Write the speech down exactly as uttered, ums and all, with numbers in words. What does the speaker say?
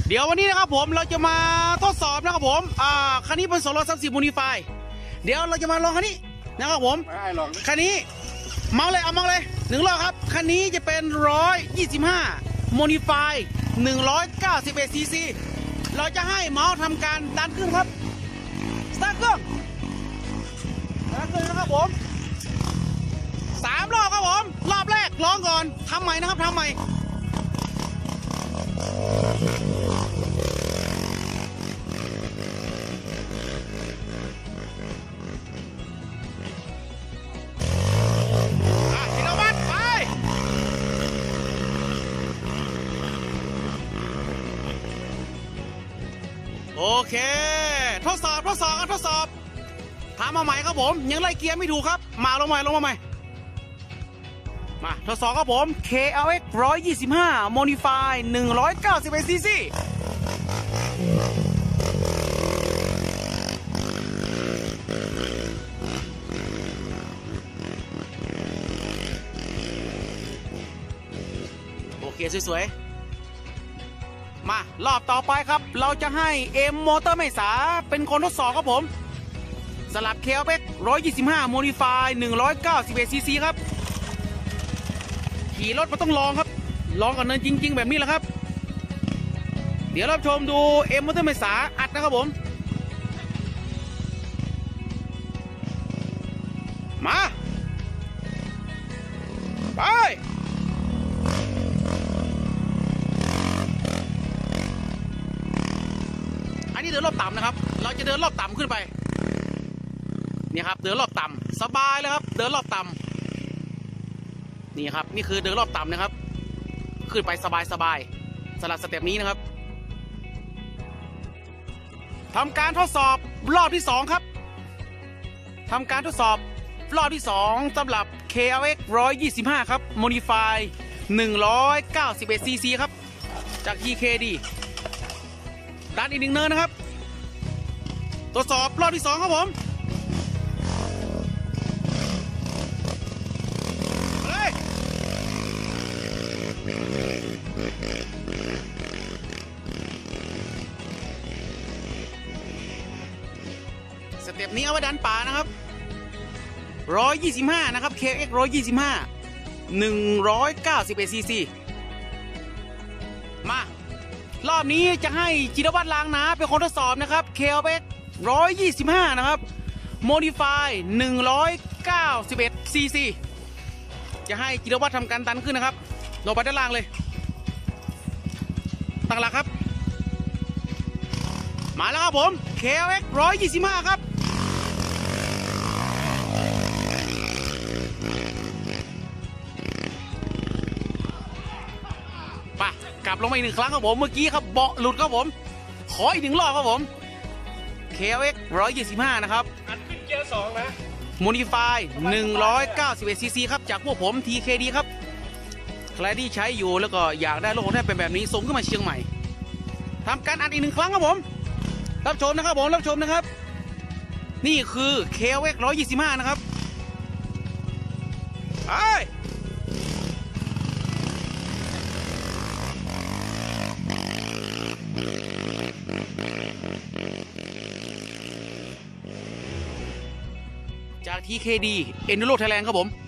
เดี๋ยววันนี้นะครับผมเราจะมาทดสอบนะครับผมอ่าคันนี้เป็นสองร้อยสามสิบโมดิฟายเดี๋ยวเราจะมาลองคันนี้นะครับผมคันนี้เมาเลยเอาเมาเลยหนึ่งรอบครับคันนี้จะเป็นร้อยยี่สิบห้าโมดิฟายหนึ่งร้อยเก้าสิบเอ็ดซีซีเราจะให้เมาส์ทำการดันขึ้นครับสตาร์ทเครื่องสตาร์ทเครื่องนะครับผมสามรอบครับผมรอบแรกลองก่อนทำใหม่นะครับทำใหม่โอเคทดสอบทดสอบทดสอบถามมาใหม่ครับผมยังไล่เกียร์ไม่ถูกครับมาลงใหม่ลงมาใหม่มาทดสอบครับผม เค แอล เอ็กซ์ หนึ่งร้อยยี่สิบห้า Modify หนึ่งร้อยเก้าสิบเอ็ดซีซีโอเคสวยๆมารอบต่อไปครับเราจะให้เอ็มมอเตอร์ไม่สาเป็นคนทดสอบครับผมสลับ เค แอล เอ็กซ์ หนึ่งร้อยยี่สิบห้า Modify หนึ่งร้อยเก้าสิบเอ็ดซีซีครับขี่รถมาต้องลองครับลองก่อนเนินจริงๆแบบนี้แหละครับเดี๋ยวรับชมดูเอ็มมอเตอร์ไม่สาอัดนะครับผมมาไปอันนี้เดินรอบต่ำนะครับเราจะเดินรอบต่ำขึ้นไปนี่ครับเดินรอบต่ำสบายเลยครับเดินรอบต่ำนี่ครับนี่คือเดินรอบต่ำนะครับขึ้นไปสบายสบายสลับสเต็ปนี้นะครับทำการทดสอบรอบที่สองครับทำการทดสอบรอบที่สองสำหรับ เค แอล เอ็กซ์ หนึ่งร้อยยี่สิบห้า ครับ Modify หนึ่งร้อยเก้าสิบเอ็ดซีซีครับจาก ที เค ดี ดันอีกหนึ่งเนินนะครับทดสอบรอบที่สองครับผมสเต็ปนี้เอาไว้ดันป่านะครับหนึ่งร้อยยี่สิบห้านะครับ เค เอ็กซ์ หนึ่งร้อยยี่สิบห้า หนึ่งร้อยเก้าสิบเอ็ดซีซีมารอบนี้จะให้จิรวัตรลางนาเป็นคนทดสอบนะครับ เค เอ็กซ์ หนึ่งร้อยยี่สิบห้านะครับ Modify หนึ่งร้อยเก้าสิบเอ็ดซีซีจะให้จิรวัตรทำการดันขึ้นนะครับลงไปด้านล่างเลยตั้งหลักครับมาแล้วครับผม เค เอ็กซ์ หนึ่งร้อยยี่สิบห้า ครับไปกลับลงมาอีกหนึ่งครั้งครับผมเมื่อกี้ครับเบาะหลุดครับผมขออีกหนึ่งรอบครับผม เค เอ็กซ์ หนึ่งร้อยยี่สิบห้า นะครับอัดขึ้นเกียร์สองนะ Modify หนึ่งร้อยเก้าสิบเอ็ดซีซีครับจากพวกผม ที เค ดี ครับใครที่ใช้อยู่แล้วก็อยากได้รถของแท้เป็นแบบนี้ส่งขึ้นมาเชียงใหม่ทำการอัดอีกหนึ่งครั้งครับผมรับชมนะครับผมรับชมนะครับนี่คือ เค เอ็กซ์ หนึ่งร้อยยี่สิบห้า นะครับไปจาก ที เค ดี Enduro Thailand ครับผม